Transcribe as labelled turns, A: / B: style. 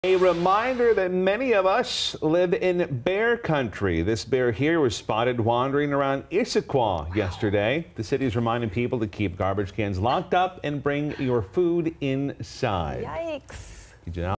A: A reminder that many of us live in bear country. This bear here was spotted wandering around Issaquah yesterday. The city is reminding people to keep garbage cans locked up and bring your food inside.
B: Yikes.